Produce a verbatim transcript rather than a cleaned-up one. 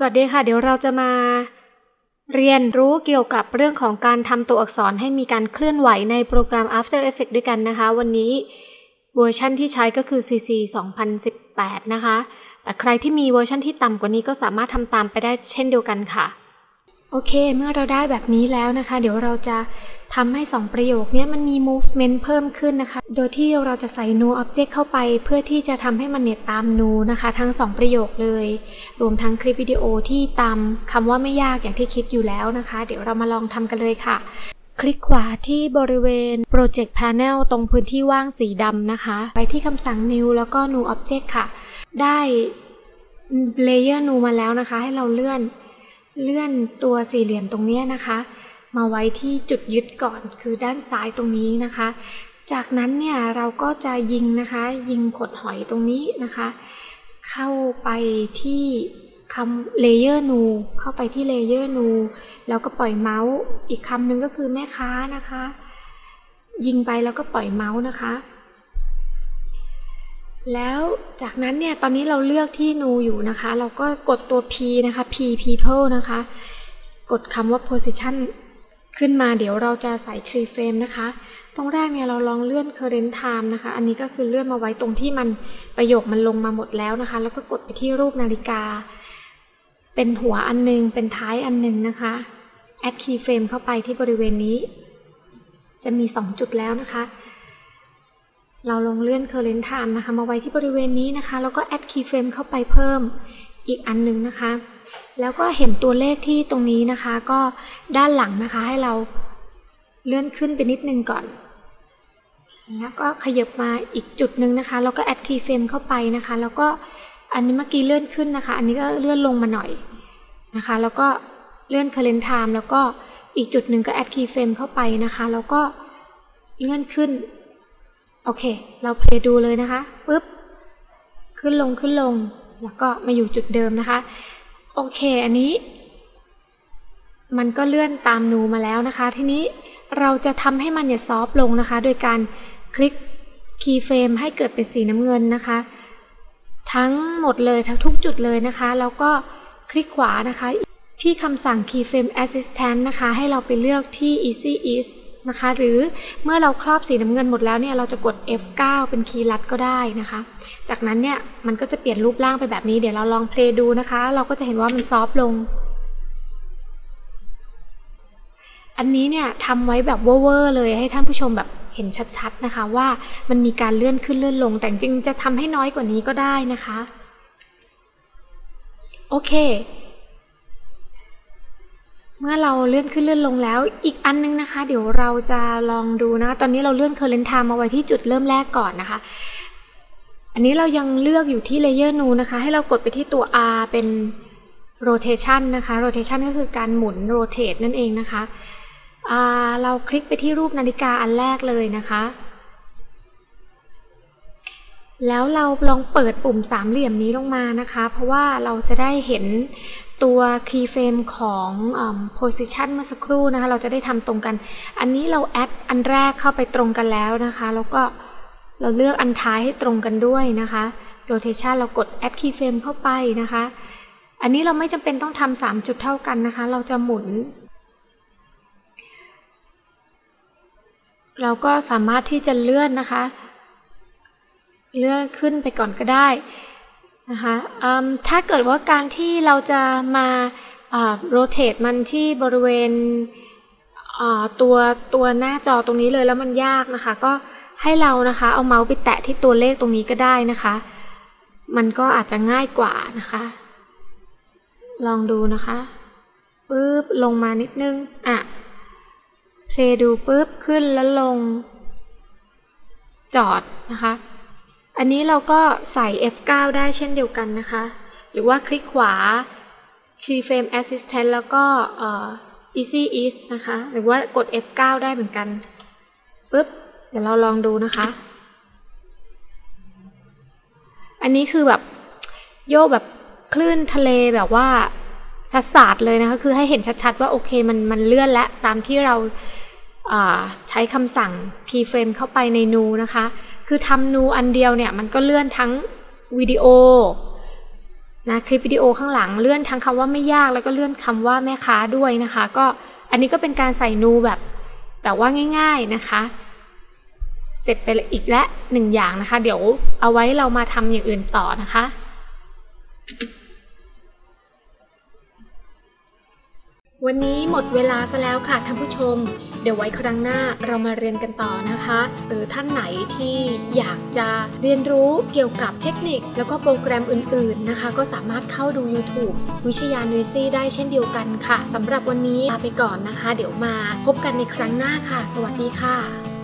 วัสดีค่ะเดี๋ยวเราจะมาเรียนรู้เกี่ยวกับเรื่องของการทำตัวอักษรให้มีการเคลื่อนไหวในโปรแกรม After Effects ด้วยกันนะคะวันนี้เวอร์ชันที่ใช้ก็คือ ซี ซี สองพันสิบแปด นะคะแต่ใครที่มีเวอร์ชันที่ต่ำกว่านี้ก็สามารถทำตามไปได้เช่นเดียวกันค่ะโอเคเมื่อเราได้แบบนี้แล้วนะคะเดี๋ยวเราจะทำให้สองประโยคนี้มันมี movement เพิ่มขึ้นนะคะโดยที่เราจะใส่ new object เข้าไปเพื่อที่จะทำให้มันเนี่ยตาม new นะคะทั้งสองประโยคเลยรวมทั้งคลิปวิดีโอที่ตามคำว่าไม่ยากอย่างที่คิดอยู่แล้วนะคะเดี๋ยวเรามาลองทำกันเลยค่ะคลิกขวาที่บริเวณ project panel ตรงพื้นที่ว่างสีดำนะคะไปที่คำสั่ง new แล้วก็ new object ค่ะได้ layer new มาแล้วนะคะให้เราเลื่อนเลื่อนตัวสี่เหลี่ยมตรงนี้นะคะมาไว้ที่จุดยึดก่อนคือด้านซ้ายตรงนี้นะคะจากนั้นเนี่ยเราก็จะยิงนะคะยิงขดหอยตรงนี้นะคะเข้าไปที่คำ layer new เข้าไปที่ layer new แล้วก็ปล่อยเมาส์อีกคำหนึ่งก็คือแม่ค้านะคะยิงไปแล้วก็ปล่อยเมาส์นะคะแล้วจากนั้นเนี่ยตอนนี้เราเลือกที่ new อยู่นะคะเราก็กดตัว P นะคะ P people นะคะกดคำว่า position ขึ้นมาเดี๋ยวเราจะใส่ keyframe นะคะตรงแรกเนี่ยเราลองเลื่อน current time นะคะอันนี้ก็คือเลื่อนมาไว้ตรงที่มันประโยคมันลงมาหมดแล้วนะคะแล้วก็กดไปที่รูปนาฬิกาเป็นหัวอันนึงเป็นท้ายอันนึงนะคะ add keyframe เข้าไปที่บริเวณนี้จะมีสองจุดแล้วนะคะเราลองเลื่อน current time นะคะมาไว้ที่บริเวณนี้นะคะแล้วก็ add keyframe เข้าไปเพิ่มอีกอันนึงนะคะแล้วก็เห็นตัวเลขที่ตรงนี้นะคะก็ด้านหลังนะคะให้เราเลื่อนขึ้นไปนิดนึงก่อนแล้วก็ขยับมาอีกจุดหนึ่งนะคะแล้วก็ add keyframe เข้าไปนะคะแล้วก็อันนี้เมื่อกี้เลื่อนขึ้นนะคะอันนี้ก็เลื่อนลงมาหน่อยนะคะแล้วก็เลื่อน current time แล้วก็อีกจุดหนึ่งก็ add keyframe เข้าไปนะคะแล้วก็เลื่อนขึ้นโอเคเราเพลย์ดูเลยนะคะปึ๊บขึ้นลงขึ้นลงแล้วก็มาอยู่จุดเดิมนะคะโอเคอันนี้มันก็เลื่อนตามนูมาแล้วนะคะทีนี้เราจะทำให้มันเนี่ยซอฟต์ลงนะคะโดยการคลิกคีย์เฟรมให้เกิดเป็นสีน้ำเงินนะคะทั้งหมดเลยทั้งทุกจุดเลยนะคะแล้วก็คลิกขวานะคะที่คำสั่ง Keyframe Assistant นะคะให้เราไปเลือกที่ Easy Ease นะคะหรือเมื่อเราครอบสีน้ำเงินหมดแล้วเนี่ยเราจะกด เอฟ เก้า เป็นคีย์ลัดก็ได้นะคะจากนั้นเนี่ยมันก็จะเปลี่ยนรูปร่างไปแบบนี้เดี๋ยวเราลองเพลย์ดูนะคะเราก็จะเห็นว่ามันซอฟต์ลงอันนี้เนี่ยทำไว้แบบเวอร์ๆเลยให้ท่านผู้ชมแบบเห็นชัดๆนะคะว่ามันมีการเลื่อนขึ้นเลื่อนลงแต่จริงจะทำให้น้อยกว่านี้ก็ได้นะคะโอเคเมื่อเราเลื่อนขึ้นเลื่อนลงแล้วอีกอันนึงนะคะเดี๋ยวเราจะลองดูนะตอนนี้เราเลื่อน current time มาไว้ที่จุดเริ่มแรกก่อนนะคะอันนี้เรายังเลือกอยู่ที่ layer new นะคะให้เรากดไปที่ตัว R เป็น rotation นะคะ rotation ก็คือการหมุน rotate นั่นเองนะคะอ่าเราคลิกไปที่รูปนาฬิกาอันแรกเลยนะคะแล้วเราลองเปิดปุ่มสามเหลี่ยมนี้ลงมานะคะเพราะว่าเราจะได้เห็นตัว keyframe ของ position เมื่อสักครู่นะคะเราจะได้ทำตรงกันอันนี้เราแอดอันแรกเข้าไปตรงกันแล้วนะคะแล้วก็เราเลือกอันท้ายให้ตรงกันด้วยนะคะ rotation เรากด add keyframe เข้าไปนะคะอันนี้เราไม่จำเป็นต้องทำสามจุดเท่ากันนะคะเราจะหมุนเราก็สามารถที่จะเลื่อนนะคะเลื่อนขึ้นไปก่อนก็ได้นะคะถ้าเกิดว่าการที่เราจะมาโรเตทมันที่บริเวณตัวตัวหน้าจอตรงนี้เลยแล้วมันยากนะคะก็ให้เรานะคะเอาเมาส์ไปแตะที่ตัวเลขตรงนี้ก็ได้นะคะมันก็อาจจะง่ายกว่านะคะลองดูนะคะปึ๊บลงมานิดนึงอ่ะเพลย์ดูปึ๊บขึ้นแล้วลงจอดนะคะอันนี้เราก็ใส่ เอฟ เก้า ได้เช่นเดียวกันนะคะหรือว่าคลิกขวา Keyframe Assistant แล้วก็ Easy Ease นะคะหรือว่ากด เอฟ เก้า ได้เหมือนกันปึ๊บเดี๋ยวเราลองดูนะคะอันนี้คือแบบโยกแบบคลื่นทะเลแบบว่าชัดสาดเลยนะคะคือให้เห็นชัดๆว่าโอเคมันมันเลื่อนและตามที่เราใช้คำสั่ง Keyframe เข้าไปใน New นะคะคือทำ New อันเดียวเนี่ยมันก็เลื่อนทั้งวิดีโอนะคลิปวิดีโอข้างหลังเลื่อนทั้งคำว่าไม่ยากแล้วก็เลื่อนคำว่าแม่ค้าด้วยนะคะก็อันนี้ก็เป็นการใส่นูแบบแบบว่าง่ายๆนะคะเสร็จไปอีกและหนึ่งอย่างนะคะเดี๋ยวเอาไว้เรามาทำอย่างอื่นต่อนะคะวันนี้หมดเวลาซะแล้วค่ะท่านผู้ชมเดี๋ยวไว้ครั้งหน้าเรามาเรียนกันต่อนะคะหรือท่านไหนที่อยากจะเรียนรู้เกี่ยวกับเทคนิคแล้วก็โปรแกรมอื่นๆนะคะก็สามารถเข้าดู YouTube วิชยา Noisy ได้เช่นเดียวกันค่ะสำหรับวันนี้ลาไปก่อนนะคะเดี๋ยวมาพบกันในครั้งหน้าค่ะสวัสดีค่ะ